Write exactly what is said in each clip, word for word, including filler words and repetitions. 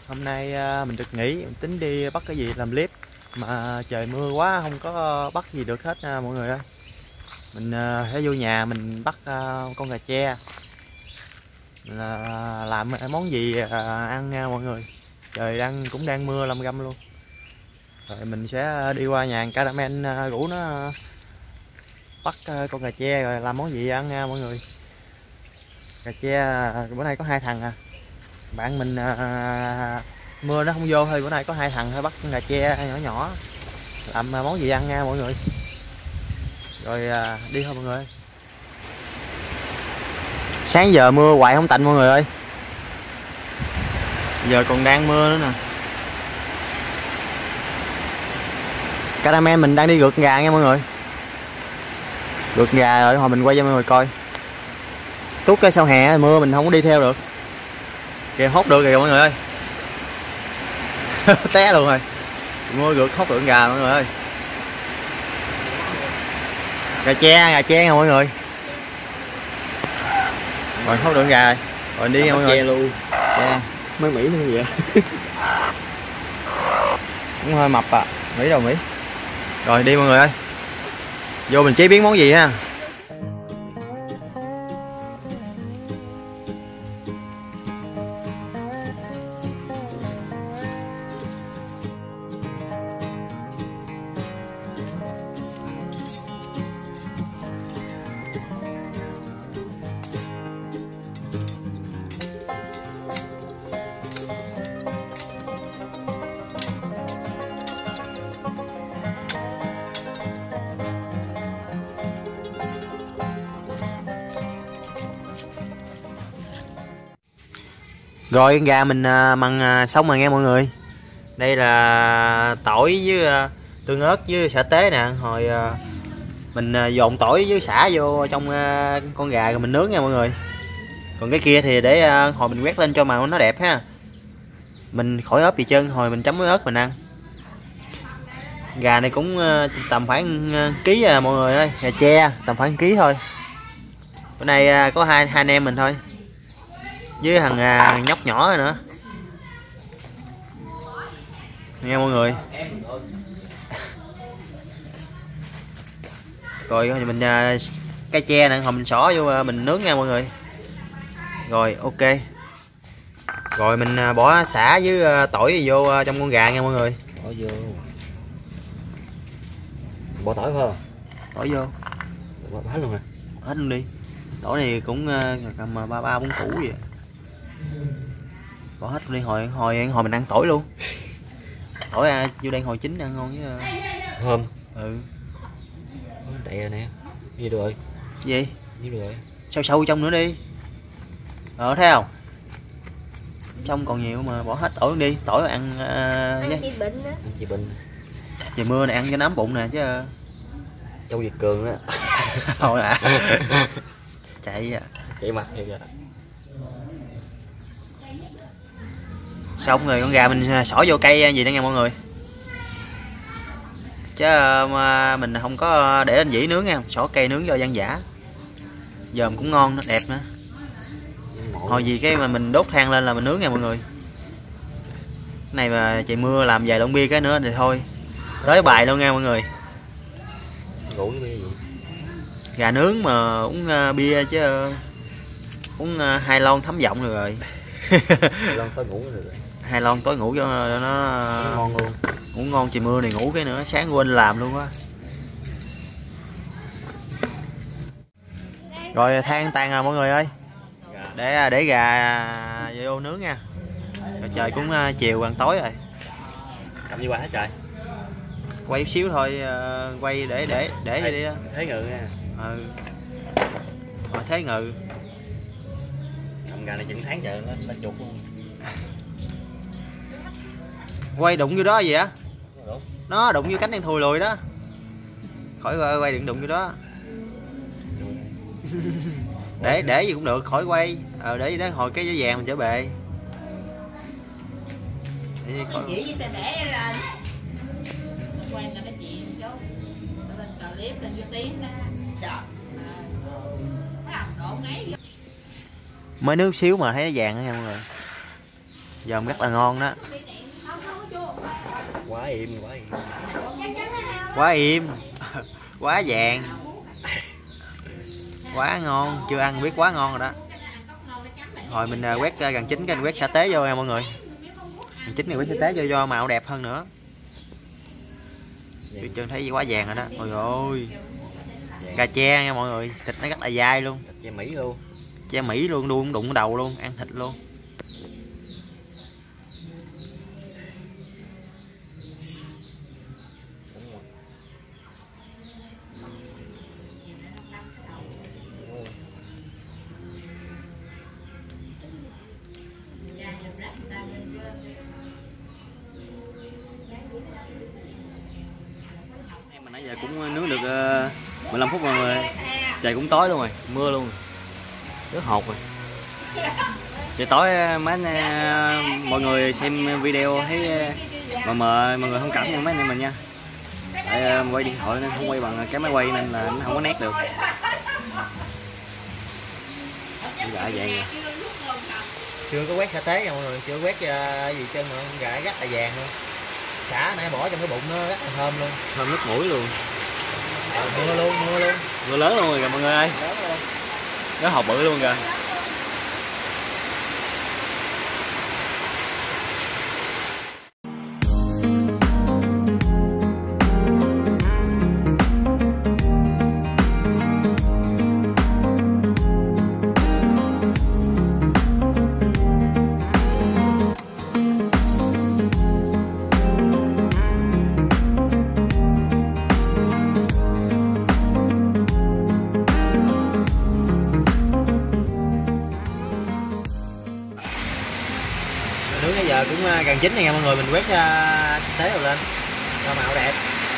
Hôm nay mình được nghỉ, mình tính đi bắt cái gì làm clip mà trời mưa quá không có bắt gì được hết nha mọi người ơi. Mình sẽ vô nhà mình bắt con gà tre là làm món gì ăn nha mọi người. Trời đang cũng đang mưa lâm râm luôn. Rồi mình sẽ đi qua nhà Caramel rủ nó bắt con gà tre rồi làm món gì ăn nha mọi người. Gà tre bữa nay có hai thằng à. Bạn mình à, mưa nó không vô thôi, bữa nay có hai thằng thôi bắt con gà tre nhỏ nhỏ làm món gì ăn nha mọi người. Rồi à, đi thôi mọi người. Sáng giờ mưa hoài không tạnh mọi người ơi, giờ còn đang mưa nữa nè. Caramel mình đang đi rượt gà nha mọi người, rượt gà rồi hồi mình quay cho mọi người coi. Tuốt cái sau hè mưa mình không có đi theo được kìa, hốt được kìa mọi người ơi. Té luôn rồi, mưa rượt hốt được gà mọi người ơi. Gà tre, gà tre nha mọi người. Rồi hốt được gà rồi, rồi đi nha mọi người. Luôn tre mới Mỹ nữa vậy. Cũng hơi mập à, Mỹ đâu Mỹ. Rồi đi mọi người ơi, vô mình chế biến món gì ha. Rồi gà mình mần xong rồi nghe mọi người. Đây là tỏi với tương ớt với sả tế nè. Hồi mình dồn tỏi với sả vô trong con gà rồi mình nướng nha mọi người. Còn cái kia thì để hồi mình quét lên cho màu nó đẹp ha. Mình khỏi ớt gì chân, hồi mình chấm với ớt mình ăn. Gà này cũng tầm khoảng ký à mọi người ơi, gà tre tầm khoảng ký thôi. Bữa nay có hai hai anh em mình thôi, với thằng à, nhóc nhỏ rồi nữa nghe mọi người. Rồi mình à, cái tre nè hồi mình xỏ vô à, mình nướng nha mọi người. Rồi ok, rồi mình à, bỏ sả với à, tỏi vô à, trong con gà nha mọi người. Bỏ vô, bỏ tỏi phải không? Tỏi vô, Bỏ hết luôn nè. hết luôn đi. Tỏi này cũng à, cầm ba ba bốn củ vậy. Bỏ hết đi, hồi hồi hồi mình ăn tỏi luôn. Tỏi à, vô đây hồi chín ăn ngon với uh... Thơm. Ừ. Đậy rồi nè. Gì được rồi? Gì? Gì được rồi? Sâu sâu trong nữa đi. Ờ thấy không? Trong còn nhiều mà bỏ hết tỏi đi, tỏi ăn uh, ăn chị Bình á. Ăn chị Bình. Trời mưa này ăn cho nó ấm bụng nè chứ. Châu Việt Cường đó. Thôi à. Chạy à. Chạy mặt thiệt à. Xong rồi con gà mình xỏ vô cây gì đó nha mọi người, chứ mà mình không có để lên dĩ nướng nha, xỏ cây nướng vô dân dã dòm cũng ngon, nó đẹp nữa. Hồi gì cái mà mình đốt than lên là mình nướng nha mọi người. Cái này mà trời mưa làm vài lon bia cái nữa thì thôi tới bài luôn nha mọi người. Ngủ với bia gì? Gà nướng mà uống uh, bia chứ uống uh, hai lon thấm giọng rồi rồi. Lon tối ngủ rồi. Hai lon tối ngủ cho nó, nó ngon luôn. Ngủ ngon, trời mưa này ngủ cái nữa sáng quên làm luôn á. Rồi than tàn à mọi người ơi, để để gà vô nướng nha. Rồi trời cũng chiều gần tối rồi. Cầm đi qua hết trời. Quay chút xíu thôi, quay để để để vậy đi á. Thế ngự nha. Ừ. Rồi thế ngự. Cầm gà này chừng tháng trời nó nó chuột luôn. Quay đụng vô đó gì á? Nó đụng vô cánh đang thùi lùi đó. Khỏi quay, quay đừng đụng vô đó. để để gì cũng được, khỏi quay. Ờ để đó hồi cái giấy vàng mình trở bề. Để khỏi... mới nước xíu mà thấy nó vàng đó nha mọi người. Dòm rất là ngon đó. Quá im, quá im. Quá im. Quá vàng. Quá ngon, chưa ăn biết quá ngon rồi đó. Rồi mình quét gần chín cái anh quét sa tế vô nha mọi người. Gần chín này quét sa tế vô do màu đẹp hơn nữa. Tôi chân thấy quá vàng rồi đó. Ôi ôi. Gà tre nha mọi người, thịt nó rất là dai luôn. Tre Mỹ luôn. Tre Mỹ luôn, đuông đụng đầu luôn, ăn thịt luôn. Em nãy giờ cũng nướng được uh, mười lăm phút rồi. Trời cũng tối luôn rồi, mưa luôn. Rất hột rồi. Trời tối mấy anh, mọi người xem video thấy mà mờ mọi người thông cảm cho mấy anh em mình nha. Tại quay điện thoại nên không quay bằng cái máy quay nên là nó không có nét được. Gà vàng. Chưa có quét sa tế nha mọi người, chưa quét uh, gì chân nữa, gà rất là vàng luôn. Xả nãy bỏ trong cái bụng nó rất là thơm luôn, thơm nước mũi luôn. À, mưa luôn, mưa luôn, mưa lớn luôn rồi kìa mọi người ơi. Nó hộp bự luôn kìa. Nướng bây giờ cũng gần chín này nha mọi người, mình quét uh, tế rồi lên cho màu đẹp.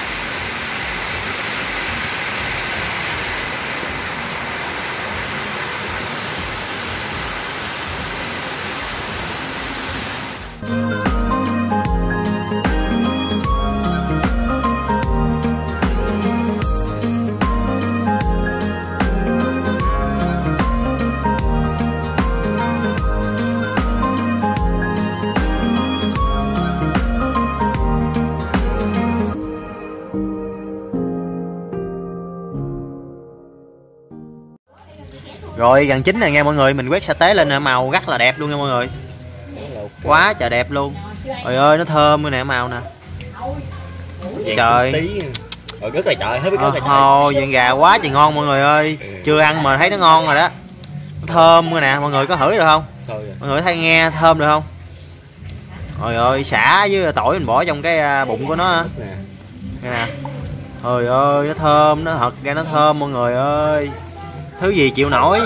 Rồi gần chín này nha mọi người, mình quét sa tế lên màu rất là đẹp luôn nha mọi người. Quá trời đẹp luôn. Trời ơi nó thơm cái nè, màu nè. Trời. Rồi rất là trời, hết biết rất là trời. Ồ, vàng gà quá trời ngon mọi người ơi. Chưa ăn mà thấy nó ngon rồi đó. Nó thơm cái nè, mọi người có thử được không? Mọi người thấy nghe thơm được không? Trời ơi, xả với tỏi mình bỏ trong cái bụng của nó. Đây nè. Trời ơi, nó thơm, nó thật ra nó thơm mọi người ơi. Thứ gì chịu nổi.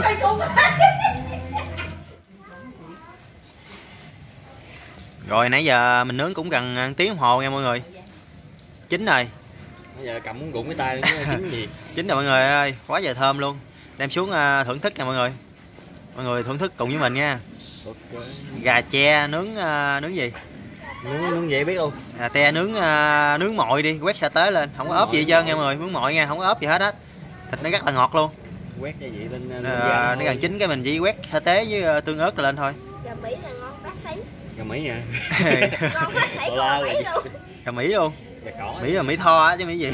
Rồi nãy giờ mình nướng cũng gần tiếng đồng hồ nha mọi người. Chín rồi. Bây giờ cầm muốn gụng cái tay chín gì. Chín rồi mọi người ơi, quá trời thơm luôn. Đem xuống thưởng thức nha mọi người. Mọi người thưởng thức cùng với mình nha. Okay. Gà tre nướng nướng gì? Nướng nướng vậy biết luôn. Gà tre nướng nướng mội đi, quét sa tế lên, không có ốp gì hết trơn nha mọi người, nướng mội nha, không có ốp gì hết á. Thịt nó rất là ngọt luôn. Quét cái gì lên, lên à, nó gần chín cái mình chỉ quét sa tế với tương ớt lên thôi. Gà Mỹ là ngon bát sấy. Gà Mỹ nha. Ngon bát sấy của Mỹ luôn. Gà Mỹ luôn. Gà cỏ. Mỹ là Mỹ tho á chứ Mỹ gì.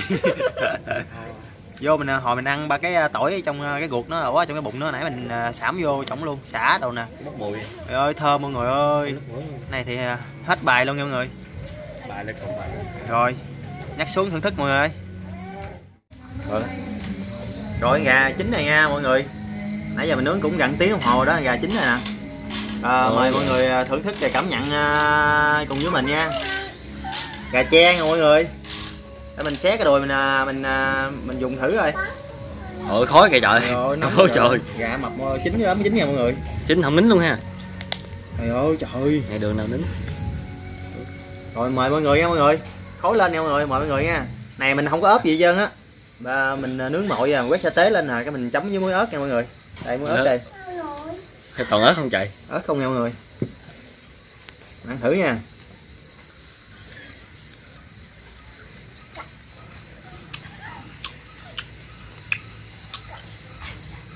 Vô mình hồi mình ăn ba cái tỏi trong cái ruột nó ở trong cái bụng nó, nãy mình xảm vô trỏng luôn, xả đâu nè. Bốc mùi. Trời ơi thơm mọi người ơi. Này thì hết bài luôn nha mọi người. Bài lên còn bài. Rồi, nhắc xuống thưởng thức mọi người ơi. Rồi. Rồi gà chín này nha mọi người. Nãy giờ mình nướng cũng gần tiếng đồng hồ đó, gà chín rồi nè. À, mời mọi người thưởng thức và cảm nhận uh, cùng với mình nha. Gà tre nha mọi người. Để mình xé cái đùi mình uh, mình uh, mình dùng thử rồi. Ôi khói kìa trời. Rồi, nóng ôi trời. Gà mập chín lắm, chín nha mọi người. Chín không nín luôn ha. Trời ơi trời. Ngày đường nào nín. Rồi mời mọi người nha mọi người. Khói lên nha mọi người, mời mọi người nha. Này mình không có ốp gì hết trơn á. Và mình nướng mội và quét sa tế lên nè, cái mình chấm với muối ớt nha mọi người. Đây muối ớt đây. Còn ớt không chạy? Ớt không nha mọi người. Ăn thử nha.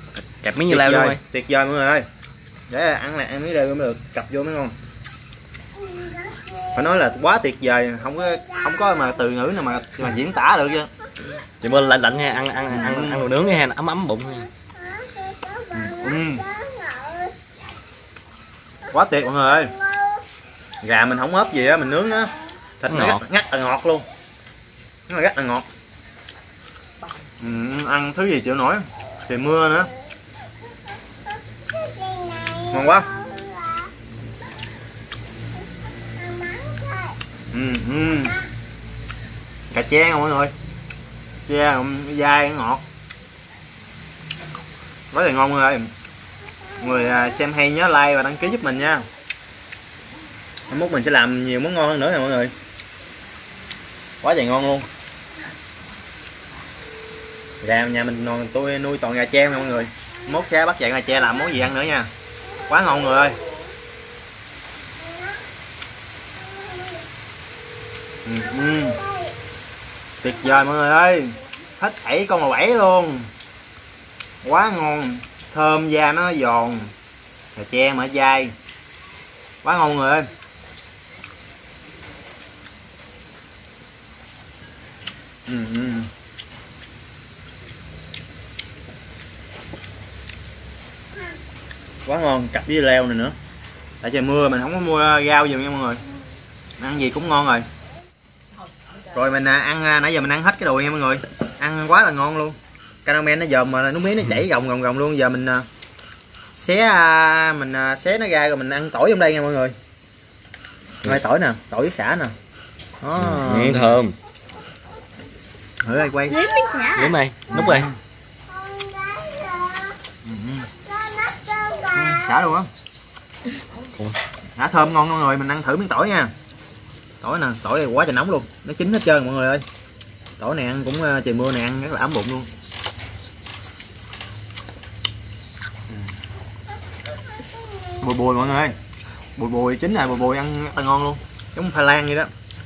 Kẹp miếng như lao luôn rồi. Tuyệt vời mọi người ơi. Để ăn là ăn miếng đều mới được, cặp vô mới ngon. phải nói là quá tuyệt vời, không có không có mà từ ngữ nào mà mà diễn tả được chứ. Chị mưa lạnh lạnh nha, ăn ăn ăn ăn đồ nướng nha, ấm ấm bụng nha. Ừ. Quá tuyệt mọi người ơi. Gà mình không ốp gì á, mình nướng á, thịt nó ngọt. ngắt, ngắt là ngọt luôn, nó rất là ngọt. Ừ, ăn thứ gì chịu nổi, trời mưa nữa, ngon quá. Ừ, ừ. Cà chê không mọi người, chê dai ngọt, rất là ngon mọi người. Mọi người xem hay nhớ like và đăng ký giúp mình nha. Mai mốt mình sẽ làm nhiều món ngon hơn nữa nè mọi người. Quá trời ngon luôn. Gà nhà mình non tôi nuôi toàn gà tre nha mọi người. Mốt sẽ bắt chạy gà tre làm món gì ăn nữa nha. Quá ngon người ơi. Ừ, ừ. Tuyệt vời mọi người ơi. Hết sảy con mà bảy luôn. Quá ngon. Thơm da nó giòn. Gà tre mà dai. Quá ngon người ơi. Ừ, ừ. Quá ngon, cặp với leo này nữa. Tại trời mưa mình không có mua rau gì nha mọi người. Ăn gì cũng ngon rồi. Rồi mình ăn nãy giờ mình ăn hết cái đùi nha mọi người. Ăn quá là ngon luôn. Caramel nó dòm mà nước miếng nó chảy gồng gồng gồng luôn. Giờ mình xé mình xé nó ra rồi mình ăn tỏi trong đây nha mọi người. Rồi tỏi nè, tỏi với xả nè. Đó. Ừ, thơm. Thử đây quay. Liếm miếng xả. Liếm đây, nút đây. Xả luôn á. Xả thơm ngon mọi người, mình ăn thử miếng tỏi nha. Tỏi nè, tỏi này quá trời nóng luôn, nó chín hết trơn mọi người ơi. Tỏi này ăn cũng trời mưa này ăn rất là ấm bụng luôn. Bùi bùi mọi người ơi. Bùi bùi chín rồi, bùi bùi ăn rất là ngon luôn. Giống khoai lang vậy đó.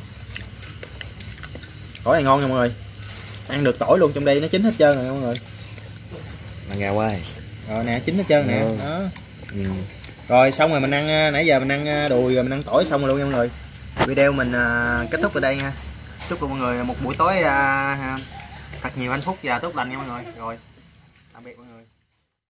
Tỏi này ngon nha mọi người. Ăn được tỏi luôn, trong đây nó chín hết trơn rồi mọi người. Ăn gà quay. Rồi nè, chín hết trơn nè. Ừ. Đó. Ừ. Rồi xong rồi mình ăn, nãy giờ mình ăn đùi rồi mình ăn tỏi xong rồi luôn nha mọi người. Video mình uh, kết thúc ở đây nha. Chúc mọi người một buổi tối uh, thật nhiều hạnh phúc và tốt lành nha mọi người. Rồi tạm biệt mọi người.